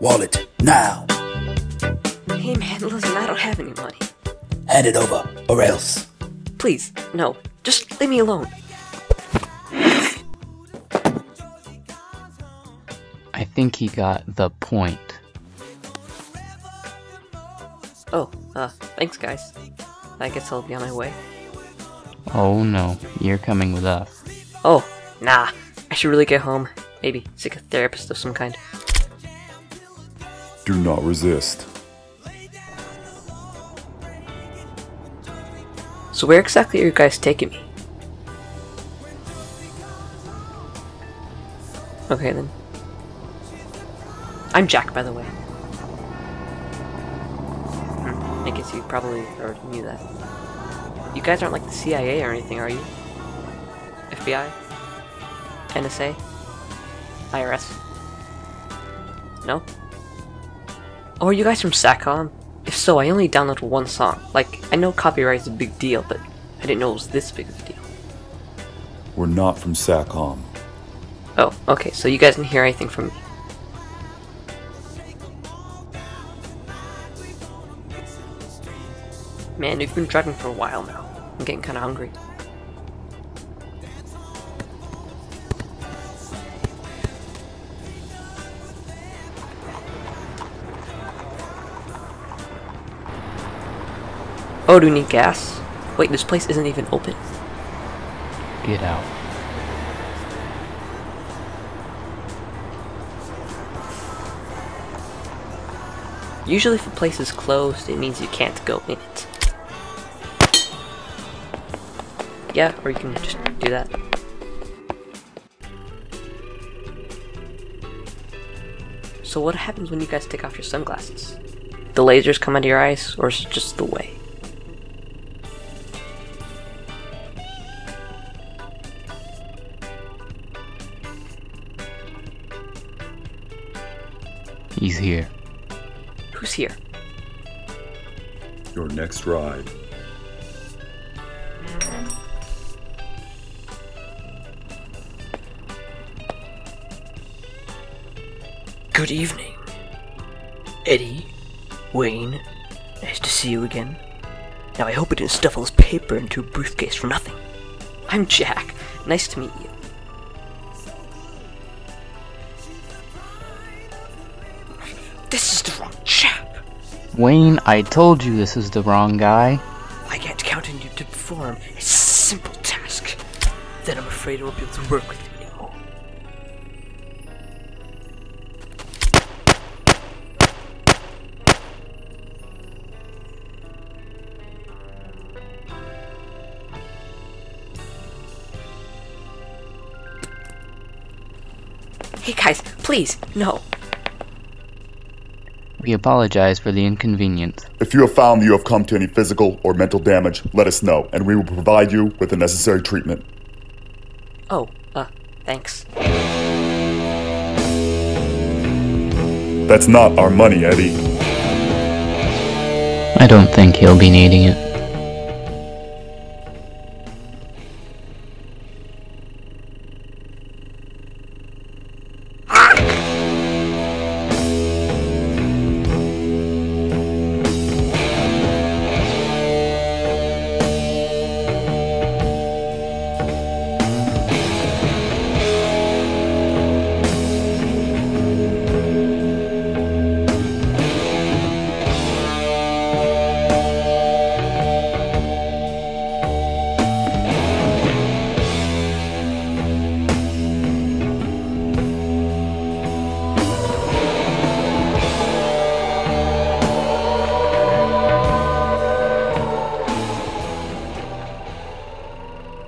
wallet, now! Hey man, listen, I don't have any money. Hand it over, or else. Please, no. Just leave me alone. I think he got the point. Oh, thanks guys. I guess I'll be on my way. Oh no, you're coming with us. Oh, nah. I should really get home. Maybe seek a therapist of some kind. Do not resist. So where exactly are you guys taking me? Okay then. I'm Jack, by the way. I guess you probably already knew that. You guys aren't like the CIA or anything, are you? FBI? NSA? IRS? No? Oh, are you guys from SATCOM? If so, I only downloaded one song. Like, I know copyright is a big deal, but I didn't know it was this big of a deal. We're not from SATCOM. Oh, okay, so you guys didn't hear anything from me. Man, we've been driving for a while now. I'm getting kinda hungry. Oh, do we need gas? Wait, this place isn't even open. Get out. Usually if a place is closed, it means you can't go in it. Yeah, or you can just do that. So what happens when you guys take off your sunglasses? The lasers come out of your eyes, or is it just the way? He's here. Who's here? Your next ride. Good evening. Eddie, Wayne, nice to see you again. Now I hope I didn't stuff all this paper into a briefcase for nothing. I'm Jack. Nice to meet you. This is the wrong chap. Wayne, I told you this is the wrong guy. I can't count on you to perform a simple task. Then I'm afraid I won't be able to work with you anymore. Hey guys, please, no. We apologize for the inconvenience. If you have found that you have come to any physical or mental damage, let us know, and we will provide you with the necessary treatment. Oh, thanks. That's not our money, Eddie. I don't think he'll be needing it.